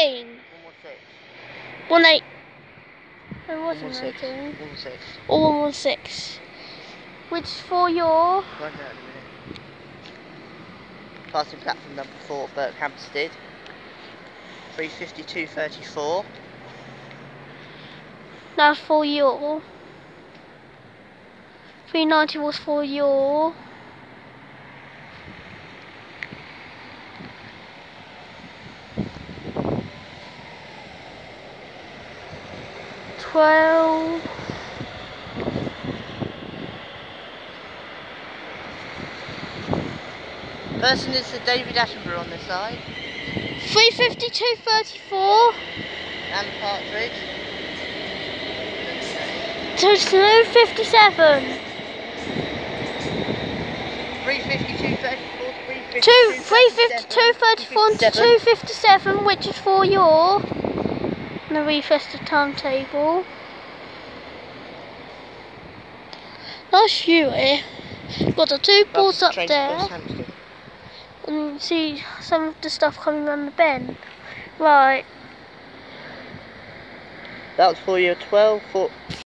19. 116. 18. It wasn't 116. 19. 116. Or 116. Which is for your... Find out in a minute. Passing platform number 4, Berkhamstead. 352.34. That's for your... 390 was for your... 12. Person is the David Attenborough on this side. 352.34. And Partridge. So 257. 352.34. 352.34 to 257, which is for your... And the refresh the timetable. That's you here. Got the two boards up there. And you can see some of the stuff coming around the bend. Right. That was for your 12 foot